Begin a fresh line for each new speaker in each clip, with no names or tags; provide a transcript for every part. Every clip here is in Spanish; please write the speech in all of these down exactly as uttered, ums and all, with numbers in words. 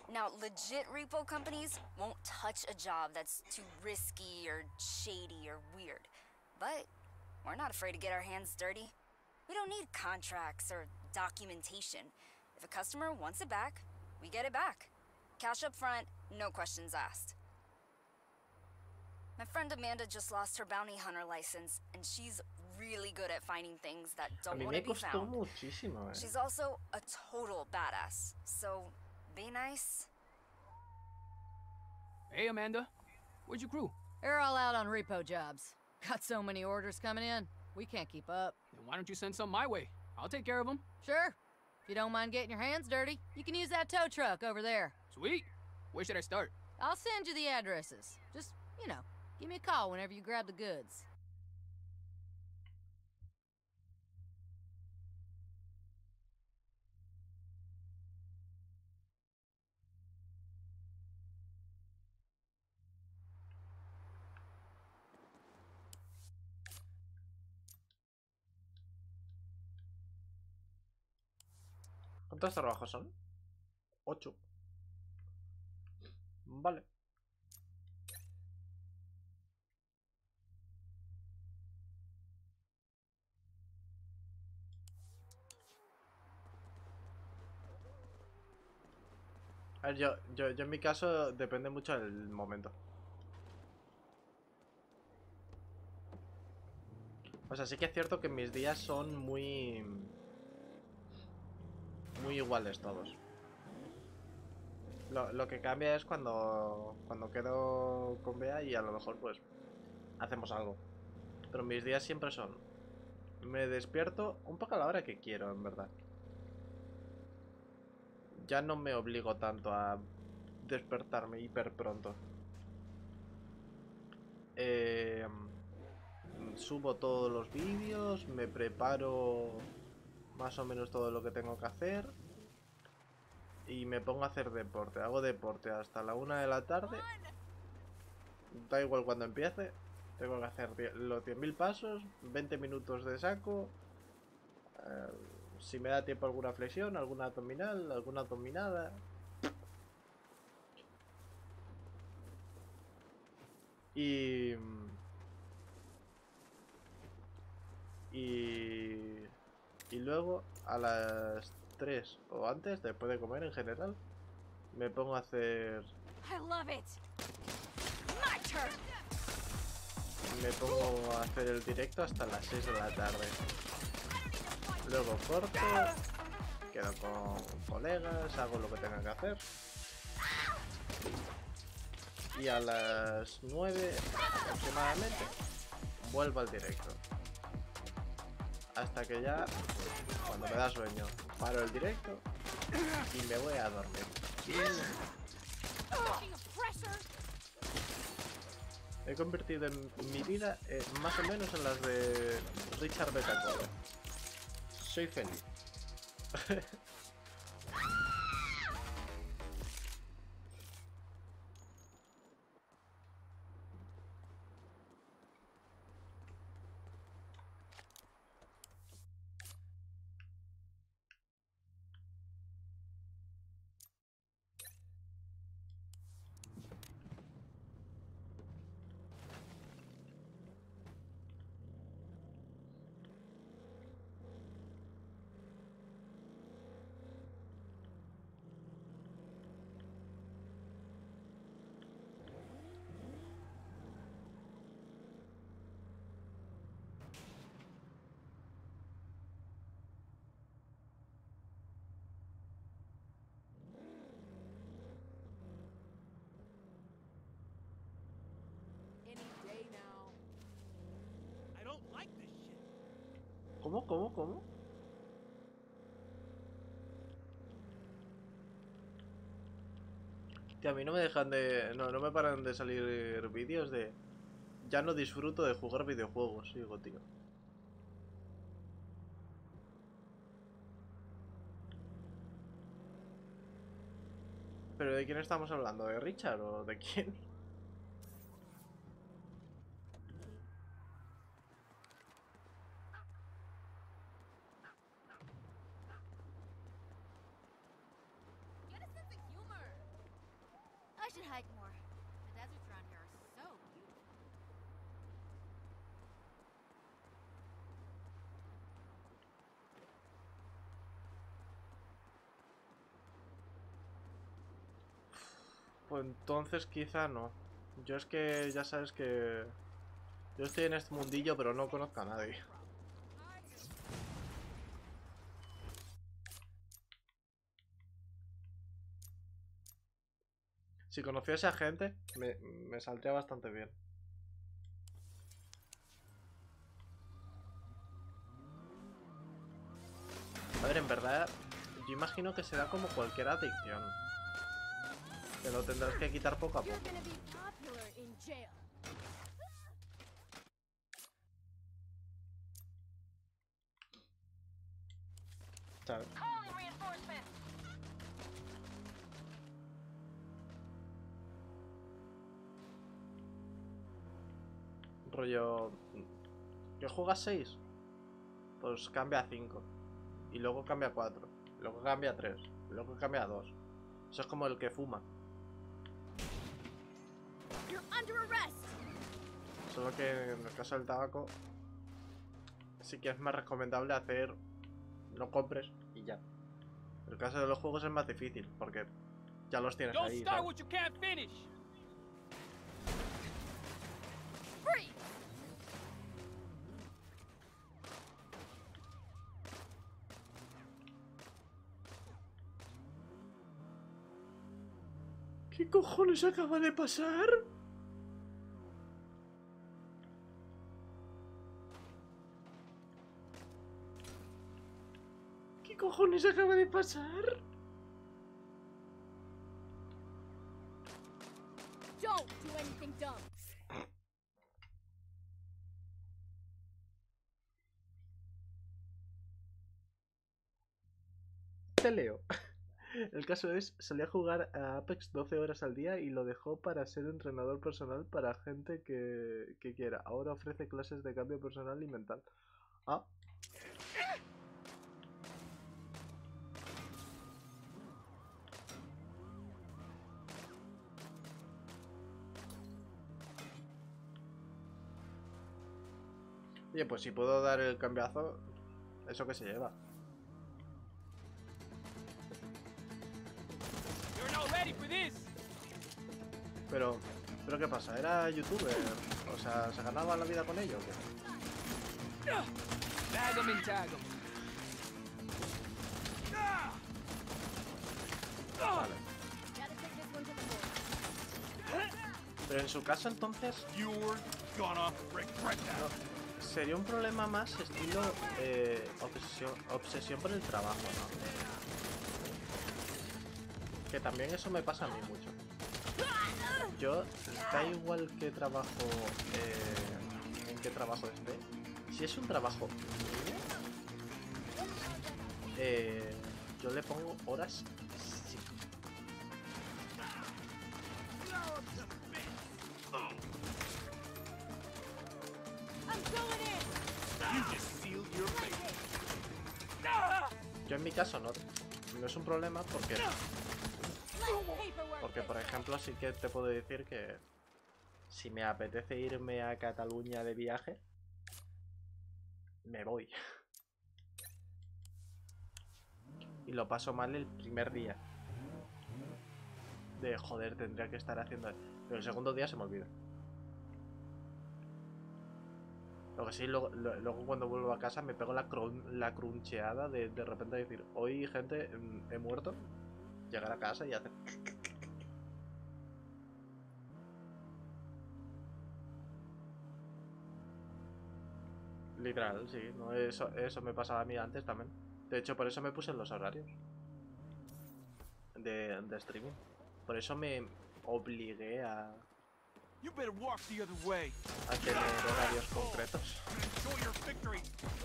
Now, legit repo companies won't touch a job that's too risky or shady or weird. But we're not afraid to get our hands dirty. We don't need contracts or documentation. If a customer wants it back, we get it back. Cash up front, no questions asked. My friend Amanda just lost her bounty hunter license, and she's really good at finding things that
A
don't
mí
want
me
to be
costó
found.
muchísimo, eh.
She's also a total badass, so be nice.
Hey, Amanda. Where's your crew?
They're all out on repo jobs. Got so many orders coming in, we can't keep up.
Then why don't you send some my way? I'll take care of them.
Sure. If you don't mind getting your hands dirty, you can use that tow truck over there.
Sweet. Where should I start?
I'll send you the addresses. Just, you know, give me a call whenever you grab the goods.
¿Cuántos trabajos son? Ocho. Vale. A ver, yo, yo, yo en mi caso depende mucho del momento. O sea, sí que es cierto que mis días son muy... Muy iguales todos. Lo, lo que cambia es cuando, cuando quedo con Bea y a lo mejor pues hacemos algo. Pero mis días siempre son... Me despierto un poco a la hora que quiero, en verdad. Ya no me obligo tanto a despertarme hiper pronto. Eh, subo todos los vídeos, me preparo más o menos todo lo que tengo que hacer y me pongo a hacer deporte. Hago deporte hasta la una de la tarde. Da igual cuando empiece. Tengo que hacer los diez mil pasos, veinte minutos de saco. Eh, si me da tiempo alguna flexión, alguna abdominal, alguna dominada. Y... Y... Y luego a las tres o antes, después de comer en general, me pongo a hacer...
I love it. My turn.
Me pongo a hacer el directo hasta las seis de la tarde. Luego corto, quedo con colegas, hago lo que tenga que hacer. Y a las nueve aproximadamente vuelvo al directo. Hasta que ya, cuando me da sueño, paro el directo y me voy a dormir. He convertido en mi vida eh, más o menos en las de Richard Betancourt. Soy feliz. ¿Cómo? ¿Cómo? ¿Cómo? Tío, a mí no me dejan de... No, no me paran de salir vídeos de... Ya no disfruto de jugar videojuegos, digo, tío. ¿Pero de quién estamos hablando? ¿De Richard o de quién? Pues entonces quizá no. Yo es que ya sabes que... Yo estoy en este mundillo, pero no conozco a nadie. Si conociese a gente, me, me saldría bastante bien. A ver, en verdad, yo imagino que será como cualquier adicción. Que lo tendrás que quitar poco a poco. ¿Sabes? Rollo... ¿Que juegas seis? Pues cambia a cinco. Y luego cambia a cuatro. Luego cambia a tres. Luego cambia a dos. Eso es como el que fuma. Solo que en el caso del tabaco sí que es más recomendable hacer... No compres y ya. En el caso de los juegos es más difícil porque ya los tienes
Don't
ahí,
start
¿sabes?
what you can't finish.
¿Qué cojones acaba de pasar? ¿Qué cojones acaba de pasar?
Don't do anything dumb.
Te leo. El caso es, solía jugar a Apex doce horas al día y lo dejó para ser entrenador personal para gente que, que quiera. Ahora ofrece clases de cambio personal y mental. Ah. Oye, pues si puedo dar el cambiazo, eso que se lleva.
You're not ready for this.
Pero, ¿pero qué pasa? ¿Era youtuber? O sea, ¿se ganaba la vida con ello o qué?
Tag 'em and tag 'em.
Vale.
Gotta take this one to the board.
Pero en su caso entonces...
You're gonna regret that.
No, sería un problema más estilo eh, obsesión, obsesión por el trabajo, ¿no? Que también eso me pasa a mí mucho. Yo, da igual qué trabajo, eh, en qué trabajo esté, si es un trabajo mío, eh, yo le pongo horas sí.
I'm going in.
You just sealed your fate.
Yo en mi caso no, no es un problema porque,
Paperwork.
porque por ejemplo sí que te puedo decir que si me apetece irme a Cataluña de viaje, me voy. Y lo paso mal el primer día. De joder, tendría que estar haciendo... Pero el segundo día se me olvida. Lo que sí, luego, lo- luego cuando vuelvo a casa me pego la, crun- la cruncheada de de repente decir, hoy gente, mm, he muerto. Llegar a casa y hacer... Literal, sí, ¿no? Eso, eso me pasaba a mí antes también. De hecho, por eso me puse en los horarios de, de streaming. Por eso me obligué a,
You better walk the other way.
a tener horarios concretos.
Enjoy your victory.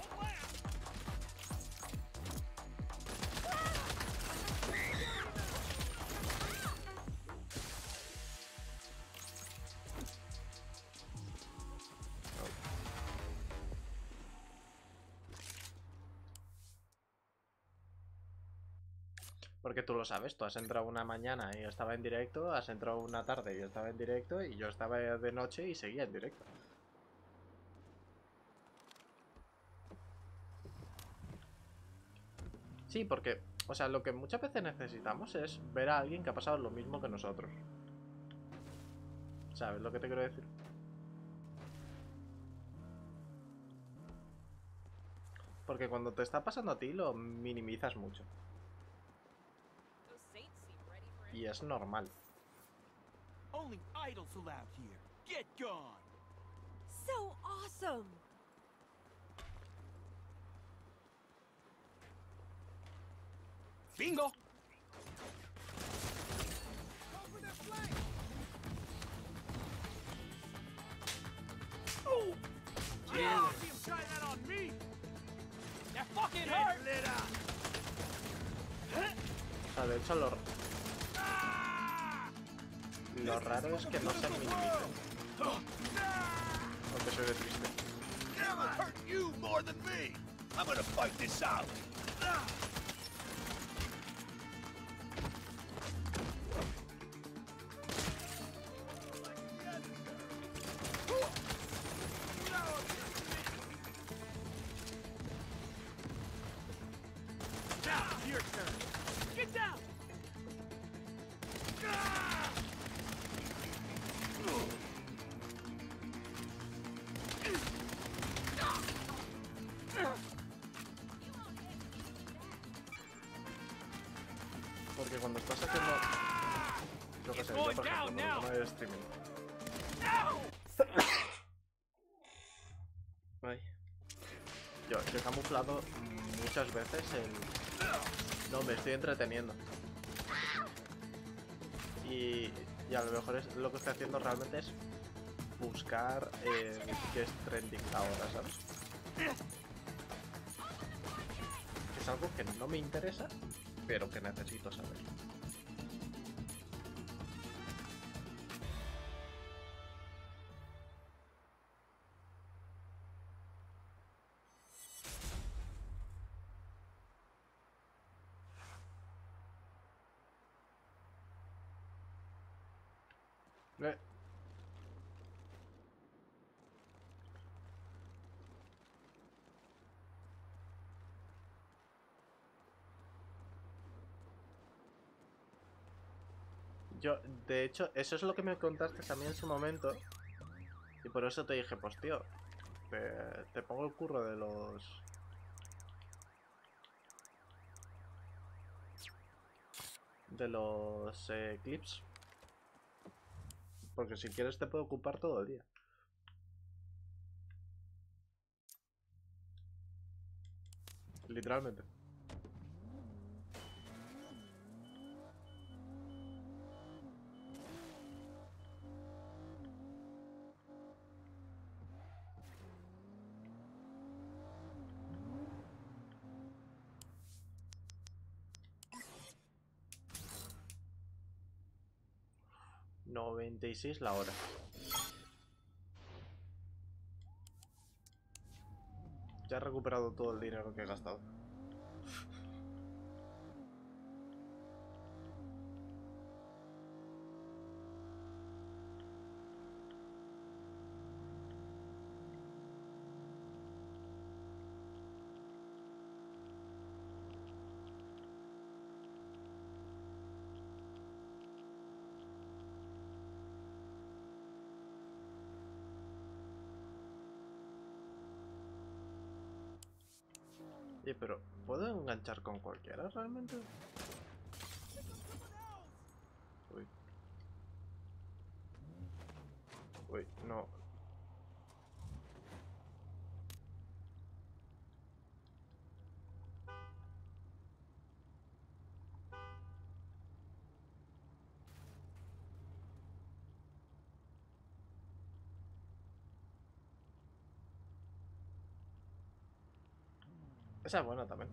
Porque tú lo sabes, tú has entrado una mañana y yo estaba en directo, has entrado una tarde y yo estaba en directo, y yo estaba de noche y seguía en directo. Sí, porque, o sea, lo que muchas veces necesitamos es ver a alguien que ha pasado lo mismo que nosotros. ¿Sabes lo que te quiero decir? Porque cuando te está pasando a ti lo minimizas mucho. Y es normal.
Only idols allowed here. Get gone.
So awesome!
Bingo. Oh! Yeah, see him try that on me.
That fucking hurt!
Lit up.
O sea, de hecho lo, lo raro es que no se minimicen. Aunque soy de triste.
Never hurt you more than me. I'm gonna fight this out. Now, your turn. Get down.
Porque cuando estás haciendo... Yo qué sé, yo por ejemplo, con el tema de streaming. Ay. Yo, yo he camuflado muchas veces el... No, me estoy entreteniendo. Y, y a lo mejor es, lo que estoy haciendo realmente es buscar eh, qué es trending ahora, ¿sabes? Es algo que no me interesa, pero que necesito saber. Eh. Yo, de hecho, eso es lo que me contaste también en su momento. Y por eso te dije, pues tío, te, te pongo el curro de los... De los eh, clips. Porque si quieres te puedo ocupar todo el día. Literalmente. noventa y seis la hora. Ya he recuperado todo el dinero que he gastado. Oye, pero ¿puedo enganchar con cualquiera realmente? Uy. Uy, no. Esa es buena también.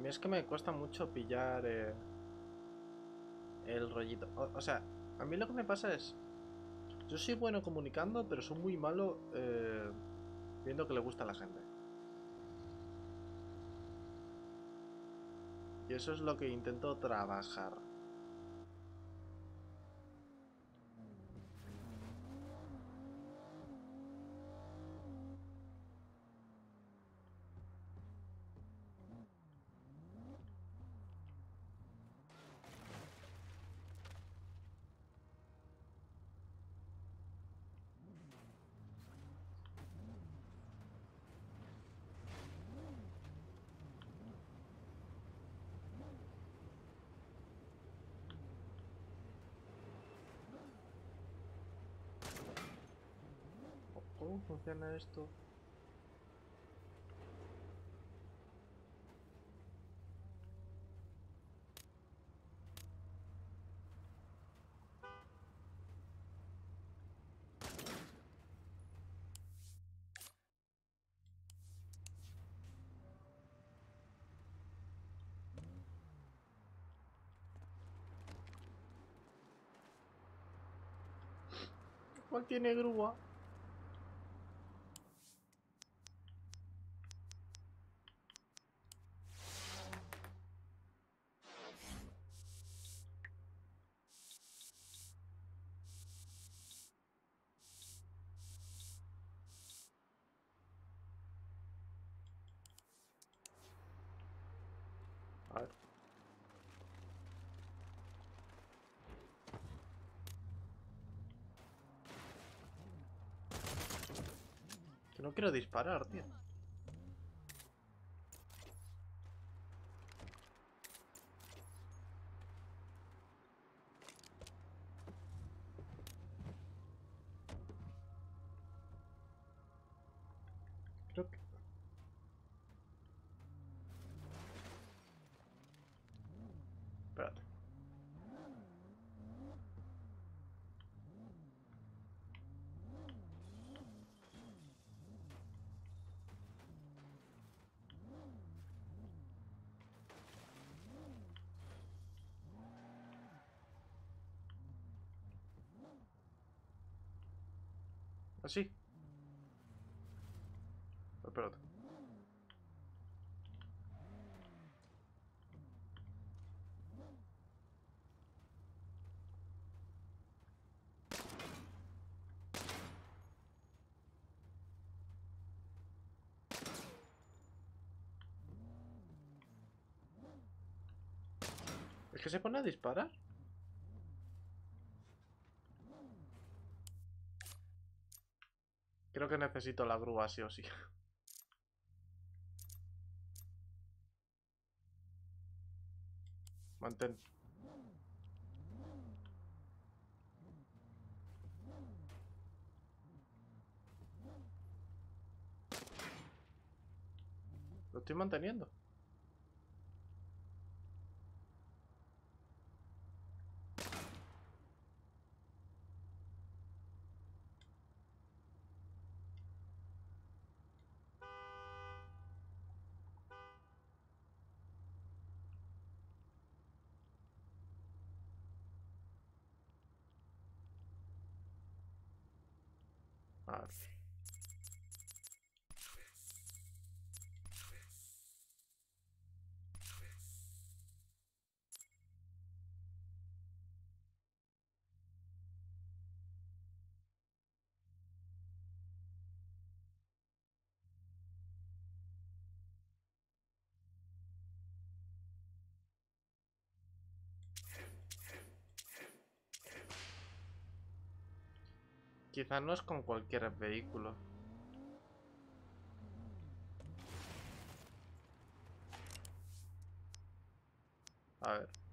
mí es que me cuesta mucho pillar eh, el rollito. O, o sea, a mí lo que me pasa es... Yo soy bueno comunicando, pero soy muy malo eh, viendo que le gusta a la gente. Y eso es lo que intento trabajar. ¿Cómo funciona esto? ¿Cuál tiene grúa? A ver. Que no quiero disparar, tío. Creo que... Espérate. ¿Así? Espérate. ¿Es que se pone a disparar? Creo que necesito la grúa sí o sí. Mantén. Lo estoy manteniendo. A ver. Quizá no es con cualquier vehículo. A ver.